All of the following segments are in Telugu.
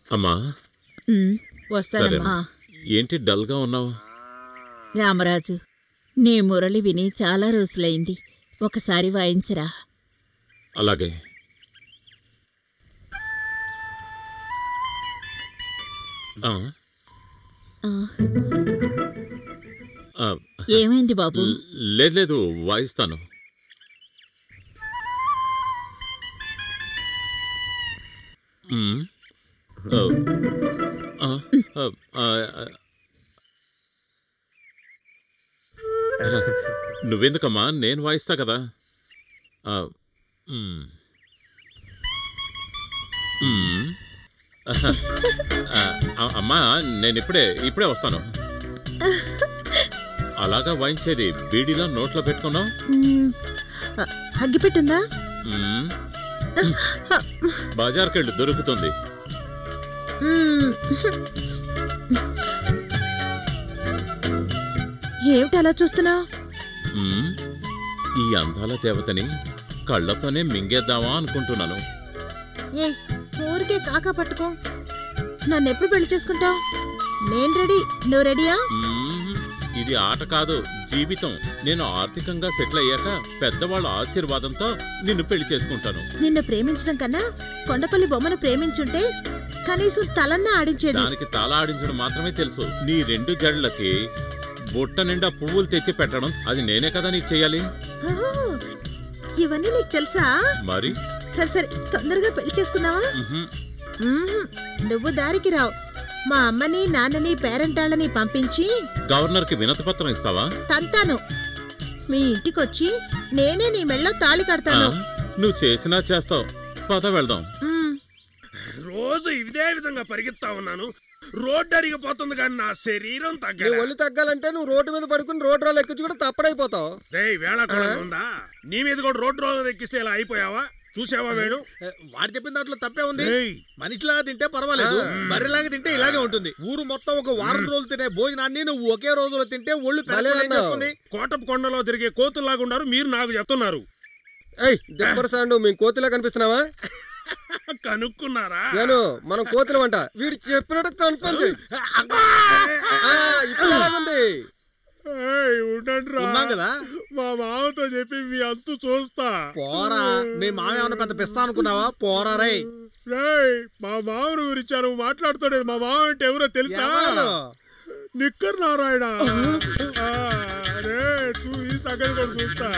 అమ్మా వస్తానమ్మా. ఏంటి డల్గా ఉన్నావు? రామరాజు, నీ మురళి విని చాలా రోజులైంది, ఒకసారి వాయించరా. అలాగే. ఏమైంది బాబు? లేదు, వాయిస్తాను. నువ్వెందుకమ్మా, నేను వాయిస్తా కదా. అమ్మా, నేను ఇప్పుడే వస్తాను. అలాగా వాయించేది? బీడీలో నోట్లో పెట్టుకున్నావు? అగ్గిపెట్టుందా? బజార్కెళ్ళి దొరుకుతుంది. ఏమిటి అలా చూస్తున్నావు? ఈ అందాల దేవతని కళ్ళతోనే మింగేద్దామా అనుకుంటున్నాను. ఊరికే కాకా పట్టుకో. నన్ను ఎప్పుడు పెళ్లి చేసుకుంటావు? నేను రెడీ, నువ్వు రెడీయా? ఇది ఆట కాదు, జీవితం. నేను ఆర్థికంగా సెటిల్ అయ్యాక పెద్దవాళ్ళ ఆశీర్వాదంతో నిన్ను పెళ్లి చేసుకుంటాను. నిన్ను ప్రేమించడం కన్నా కొండపల్లి బొమ్మను ప్రేమించుంటే కనీసం తలన్నా ఆడించేది. దానికి తల ఆడించడం మాత్రమే తెలుసు. నీ 2 జడలకి బుట్ట నిండా పువ్వులు తెచ్చి పెట్టడం అది నేనే కదా నీకు చెయ్యాలి. ఇవన్నీ నీకు తెలుసా? మరి సరే తొందరగా పెళ్లి చేసుకున్నావా? నువ్వు దారికి రావు. మా అమ్మని నాన్నని పేరెంటాళ్ళని పంపించి గవర్నర్ కి వినతి పత్రం ఇస్తావా? తంతాను. మీ ఇంటికొచ్చి నేనే నీ మెళ్ళో తాళి కడతాను. నువ్వు చేసినా చేస్తావు. పద వెళ్దాం. రోజు ఇదే విధంగా పరిగెత్తా ఉన్నాను. రోడ్డు అరిగిపోతుంది కానీ నా శరీరం తగ్గదు. ఒళ్ళు తగ్గాలంటే నువ్వు రోడ్డు మీద పడుకుని రోడ్ రోల్ ఎక్కించి కూడా తప్పడైపోతావు. వేళ ఉందా? నీ మీద కూడా రోడ్డు రోల్ ఎక్కిస్తే ఇలా అయిపోయావా? చూసావా వేణు? వాడు చెప్పిన దాంట్లో తప్పే ఉంది. మనిషిలాగా తింటే పర్వాలేదు, బర్రెలాగా తింటే ఇలాగే ఉంటుంది. ఊరు మొత్తం ఒక వారం రోజులు తినే భోజనాన్ని నువ్వు ఒకే రోజులో తింటే ఒళ్ళు పెరగలేస్తుంది. కోటపు కొండలో తిరిగే కోతుల్లాగా ఉన్నారు మీరు, నాకు చెప్తున్నారు. మేము కోతిలా కనిపిస్తున్నావా? కనుక్కున్నారా? మనం కోతులు అంట. వీడు చెప్పినట్టు కన్ఫర్మ్ చేయి. కదా మా మామతో చెప్పి మీ అంతు చూస్తా. పోరా, మీ మామ ఏమన్నా పెద్ద పిస్తా అనుకున్నావా? పోరా రే. మా మామను గురించి నువ్వు మాట్లాడుతాడు. మా మామ అంటే ఎవరో తెలుసా? నిక్కర్ నారాయణ. ఈ సంగతి కూడా చూస్తా.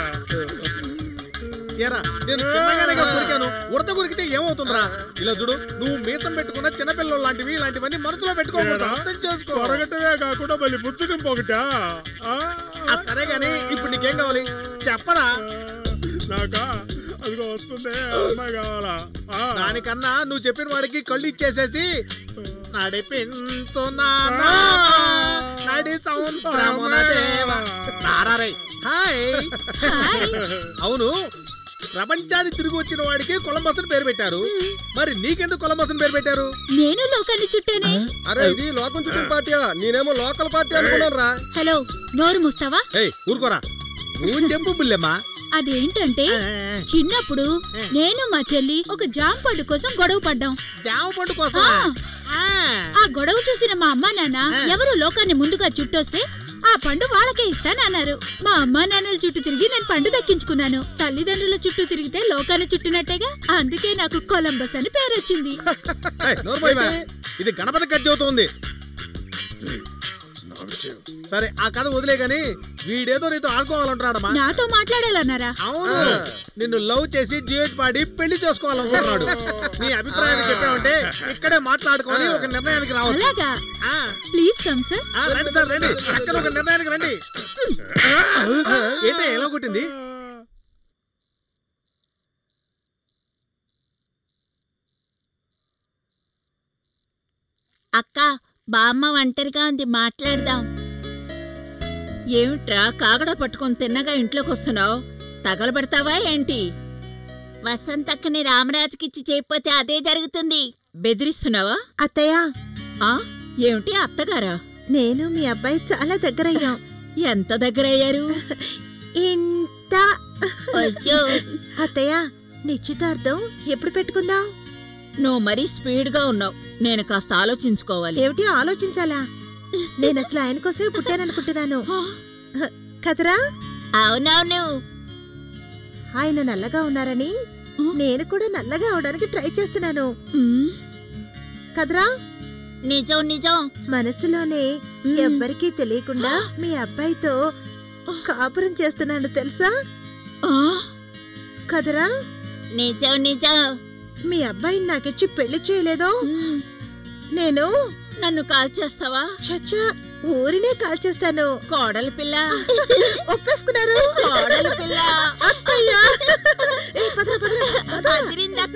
నేను చిన్నగానే కొరికాను. ఉడత కొరికితే ఏమవుతుందిరా? ఇలా చూడు, నువ్వు మీసం పెట్టుకున్న చిన్నపిల్లలు లాంటివి ఇలాంటివన్నీ మనసులో పెట్టుకోకూడదు. అర్థం చేసుకో. పొరగటమే కాకుండా మళ్ళీ ముచ్చుకుంపు ఒకటా? సరే గాని ఇప్పుడు నీకేం కావాలి చెప్పరా? నాకా అదిగో వస్తుందే అమ్మాయి కావాలా? దానికన్నా నువ్వు చెప్పిన వాడికి కళ్ళు ఇచ్చేసేసి అవును, ప్రపంచాన్ని తిరిగి వచ్చిన వాడికి కొలంబస్ అని పేరు పెట్టారు. మరి నీకెందుకు కొలంబస్ అని పేరు పెట్టారు? నేను లోకాన్ని చుట్టానే. అరే ఇది లోకం చుట్టిన పార్టీయా? నేనేమో లోకల్ పార్టీ అనుకున్నాను రా. హలో, నోరు ముస్తావా? ఊరుకోరా, నువ్వు చెప్పు బుల్లెమ్మా. అదేంటంటే చిన్నప్పుడు నేను మా చెల్లి ఒక జామ పండు కోసం గొడవ పడ్డాం. జామ పండు కోసం? ఆ గొడవ చూసిన మా అమ్మా నాన్న ఎవరు లోకాన్ని ముందుగా చుట్టొస్తే ఆ పండు వాళ్ళకే ఇస్తానన్నారు. మా అమ్మా నాన్నల చుట్టూ తిరిగి నేను పండు దక్కించుకున్నాను. తల్లిదండ్రుల చుట్టూ తిరిగితే లోకాన్ని చుట్టినట్టేగా. అందుకే నాకు కొలంబస్ అని పేరు వచ్చింది. ఇది గణపతి కజ్జి అవుతుంది. సరే ఆ కథ వదిలే గాని, వీడేదో నీతో ఆడుకోవాలంటున్నాడమ్మా. నాతో మాట్లాడాలన్నారా? అవును, నిన్ను లవ్ చేసి డ్యూయట్ పాడి పెళ్లి చేసుకోవాలనుకుంటున్నాడు. నీ అభిప్రాయాన్ని చెప్పావంటే ఇక్కడే మాట్లాడుకొని ఒక నిర్ణయానికి రావాలి. Please come sir. రండి సార్, రండి. అక్కడ ఒక నిర్ణయానికి రండి. ఏంటి ఎలా కొట్టింది? అక్క, బామ్మ ఒంటరిగా ఉంది, మాట్లాడదాం. ఏమిట్రా కాగడ పట్టుకొని తిన్నగా ఇంట్లోకి వస్తున్నావు? తగలబెడతావా ఏంటి? వసంతక్కని రామరాజుకిచ్చి చేయకపోతే అదే జరుగుతుంది. బెదిరిస్తున్నావా? అత్తయ్య. ఏమిటి అత్తగారా? నేను మీ అబ్బాయి చాలా దగ్గరయ్యాం. ఎంత దగ్గరయ్యారు? ఇంత. అయ్యో అత్తయ్య, నిశ్చితార్థం ఎప్పుడు పెట్టుకుందాం? నువ్వు మరీ స్పీడ్గా ఉన్నావు. నేను కాస్త ఆలోచించుకోవాలి. ఏమిటి ఆలోచించాలా? నేను అసలు ఆయన కోసమే పుట్టాననుకుంటున్నాను కదరా? అవునవును. ఆయన నల్లగా ఉన్నారని నేను కూడా నల్లగా అవడానికి ట్రై చేస్తున్నాను కదరా? నిజం నిజం. మనసులోనే ఎవ్వరికీ తెలియకుండా మీ అబ్బాయితో కాపురం చేస్తున్నాను తెలుసా కదరా? నిజం నిజం. మీ అబ్బాయిని నాకిచ్చి పెళ్లి చేయలేదో నేను నన్ను కాల్ చేస్తావా? చచ్చా, ఊరినే కాల్ చేస్తాను. కోడలి పిల్ల ఒప్పేసుకున్నారు. కోడలి పిల్ల. అత్తయ్యా, అదిరిందక్క.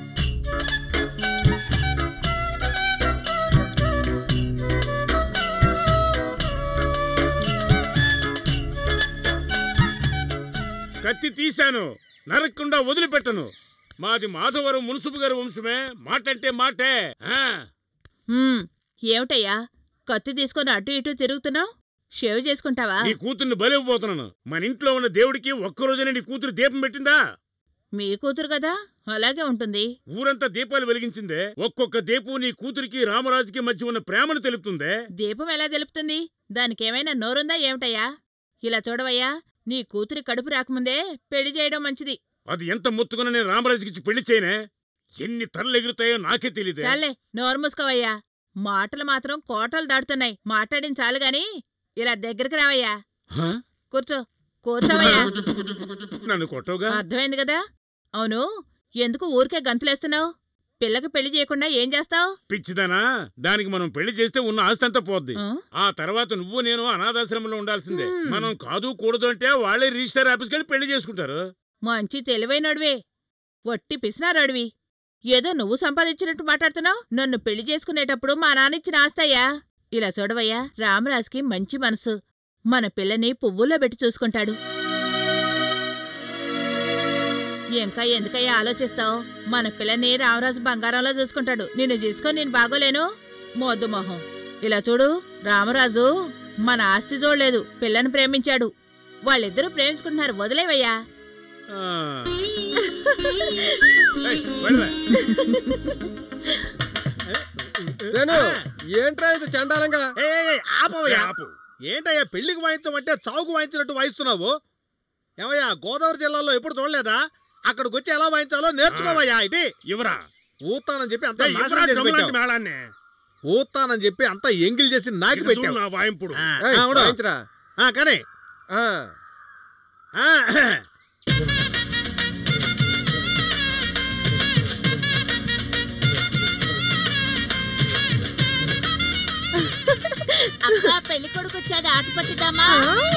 కత్తి తీశాను, నరక్కుండా వదిలిపెట్టను. మాది మాధవరం మున్సుపు గారి వంశమే. మాటంటే మాటే. ఏమిటయ్యా కత్తి తీసుకొని అటు ఇటు తిరుగుతున్నావు? షేవ్ చేసుకుంటావా? నీ కూతుర్ని బలివ్వబోతున్నాను. మన ఇంట్లో ఉన్న దేవుడికి ఒక్కరోజునే నీ కూతురు దీపం పెట్టిందా? మీ కూతురు కదా, అలాగే ఉంటుంది. ఊరంతా దీపాలు వెలిగించిందే. ఒక్కొక్క దీపం నీ కూతురికి రామరాజుకి మధ్య ఉన్న ప్రేమను తెలుపుతుందే. దీపం ఎలా తెలుపుతుంది? దానికేమైనా నోరుందా ఏమిటయ్యా? ఇలా చూడవయ్యా, నీ కూతురి కడుపు రాకముందే పెళ్లి చేయడం మంచిది. అది ఎంత మొత్తుకున్నా నేను రామరాజుకి పెళ్లి చేయనే. ఎన్ని తరలు ఎగురుతాయో నాకే తెలియదు. చాలే, నోరు మూసుకోవయ్యా. మాటలు మాత్రం కోటలు దాటుతున్నాయి. మాట్లాడిన చాలు గాని ఇలా దగ్గరికి రావయ్యా. కూర్చో, కూర్చోవయ్యా. నన్ను కొట్టవుగా? అర్థమైంది కదా. అవును, ఎందుకు ఊరికే గంతులేస్తున్నావు? పిల్లకి పెళ్లి చేయకుండా ఏం చేస్తావు? పిచ్చిదానా, దానికి మనం పెళ్లి చేస్తే ఉన్న ఆస్తి అంతా పోద్ది. ఆ తర్వాత నువ్వు నేను అనాథాశ్రమంలో ఉండాల్సిందే. మనం కాదు కూడదు అంటే వాళ్ళే రిజిస్టర్ ఆఫీస్కి వెళ్ళి పెళ్లి చేసుకుంటారు. మంచి తెలివైనడివే, వట్టి పిసినారడివి. ఏదో నువ్వు సంపాదించినట్టు మాట్లాడుతున్నావు. నన్ను పెళ్లి చేసుకునేటప్పుడు మా నాన్నిచ్చిన ఆస్తయ్యా. ఇలా చూడవయ్యా, రామరాజుకి మంచి మనసు. మన పిల్లని పువ్వుల్లో పెట్టి చూసుకుంటాడు. ఇంకా ఎందుకయ్యా ఆలోచిస్తావు? మన పిల్లని రామరాజు బంగారంలో చూసుకుంటాడు. నిన్ను చూసుకొని నేను బాగోలేను? మోద్దు మొహం. ఇలా చూడు, రామరాజు మన ఆస్తి చూడలేదు, పిల్లని ప్రేమించాడు. వాళ్ళిద్దరూ ప్రేమించుకుంటున్నారు, వదిలేవయ్యా. ఏంట్రా ఇది చండాలంగా? ఏంటయ్యా పెళ్లికి వాయించమంటే చావుకు వాయించినట్టు వాయిస్తున్నావు? ఏమయ్యా, గోదావరి జిల్లాలో ఎప్పుడు చూడలేదా? అక్కడికి వచ్చి ఎలా వాయించాలో నేర్చుకోవయ్యా. ఇది ఇవరా ఊతానని చెప్పి అంత మేళాన్ని ఊతానని చెప్పి అంత ఎంగిల్ చేసి నాకి పెట్టావు. నా వాయింపుడు కానీ అక్క, పెళ్లి కొడుకు వచ్చాడు, ఆట పట్టిద్దామా?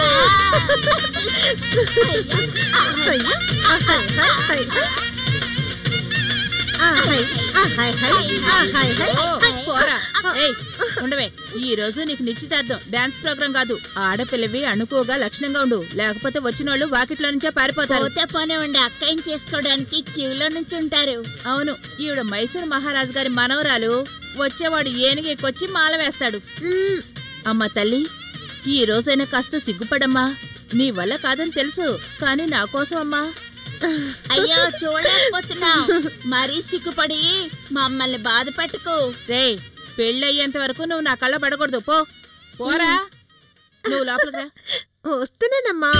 ఉండవే, ఈ రోజు నీకు నిశ్చితార్థం, డాన్స్ ప్రోగ్రాం కాదు. ఆడపిల్లవి అణుకుగా లక్షణంగా ఉండు, లేకపోతే వచ్చినోళ్ళు వాకిట్లో నుంచే పారిపోతారు. పోనే ఉండి అక్కని చేసుకోవడానికి క్యూలో నుంచి ఉంటారు. అవును, ఈవిడ మైసూరు మహారాజు గారి మనవరాలు. వచ్చేవాడు ఏనుగెక్కొచ్చి మాల వేస్తాడు. అమ్మ తల్లి, ఈ రోజైనా కాస్త సిగ్గుపడమ్మా. నీ వల్ల కాదని తెలుసు, కాని నా కోసం అమ్మా. అయ్యో, చూడలేకపోతున్నావు. మరీ సిగ్గుపడి మమ్మల్ని బాధ పెట్టుకో. రే, పెళ్ళయ్యేంత వరకు నువ్వు నా కళ్ళ పడకూడదు. పోరా, నువ్వు లోపలికి రా. వస్తున్నానమ్మా.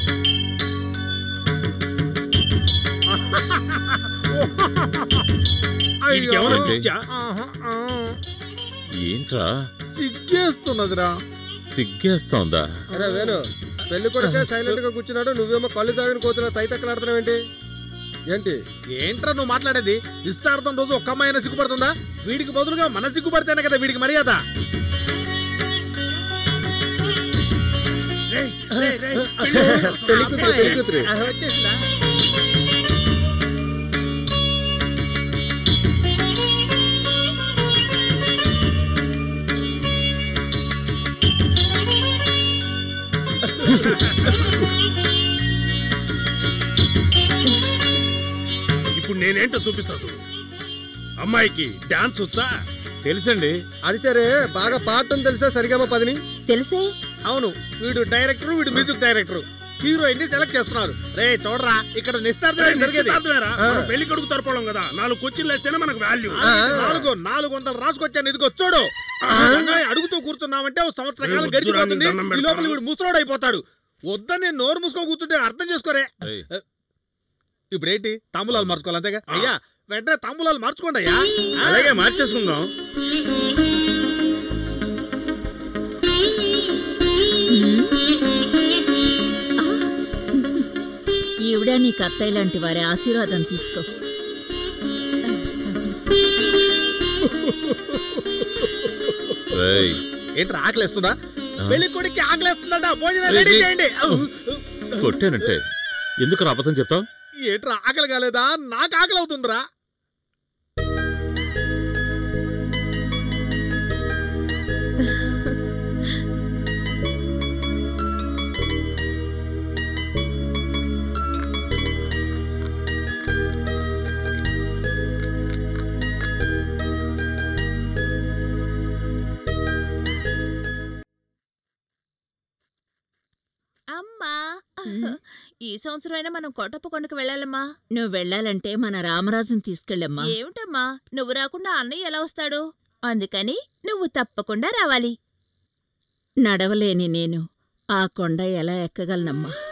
ఏంట్రా సిగ్గేస్తున్నదిరా? సిగ్గేస్తోందా? అరే వేణు, పెళ్లి కొడుకే సైలెంట్ గా కూర్చున్నాడు, నువ్వేమో కళ్ళు తాగిన కోతుల తైతక్కలాడుతున్నావు ఏంటి? ఏంట్రా నువ్వు మాట్లాడేది? నిశ్చార్థం రోజు ఒక్క అమ్మాయినా సిగ్గుపడుతుందా? వీడికి బదులుగా మన సిగ్గుపడితేనే కదా వీడికి మర్యాద. వచ్చేసిందా? ఇప్పుడు నేనేంటో చూపిస్తాను. అమ్మాయికి డాన్స్ వచ్చా? తెలుసండి. అది సరే, బాగా పాడటం తెలుసా? సరిగమ పదిని తెలిసే. అవును, వీడు డైరెక్టర్, వీడు మ్యూజిక్ డైరెక్టర్. హీరోయిన్ ని సెలెక్ట్ చేస్తున్నారు. రే చూడరా, ఇక్కడ నిశ్చితార్థం జరిగేది. పెళ్లి కొడుకు తరపడం కదా, 4 కుర్చీలు వేస్తేనే మనకు వాల్యూ. 400 రాసుకొచ్చాను, ఇదిగో చూడు. అడుగుతూ కూర్చున్నామంటే ఓ సంవత్సర కాలం గడిచిపోతుంది. ఈ లోపల వీడు ముసలోడు అయిపోతాడు. వద్దని నేను నోరు మూసుకో కూర్చుంటే అర్థం చేసుకోరే. ఇప్పుడేంటి తాంబూలాలు మార్చుకోవాలి అంతేగా? అయ్యా వెంటనే తాంబూలాలు మార్చుకోండి అయ్యా. అలాగే మార్చేసుకుందాం. ఈవిడ నీకు అత్తయ్య లాంటి వారి ఆశీర్వాదం తీసుకో. ఏంట్రా ఆకలిస్తుందా? పెళ్లి కొడుక్కి ఆకలిస్తుందట, భోజనం రెడీ చేయండి. కొట్టానంటే ఎందుకు అబద్ధం చెప్తావు? ఏంట్రా ఆకలి కాలేదా? నాకు ఆకలి అవుతుందిరా. అమ్మా, ఈ సంవత్సరం అయినా మనం కోటప్పకొండకు వెళ్ళాలమ్మా. నువ్వు వెళ్ళాలంటే మన రామరాజుని తీసుకెళ్ళమ్మా. ఏమిటమ్మా, నువ్వు రాకుండా అన్నయ్య ఎలా వస్తాడు? అందుకని నువ్వు తప్పకుండా రావాలి. నడవలేని నేను ఆ కొండ ఎలా ఎక్కగలనమ్మా?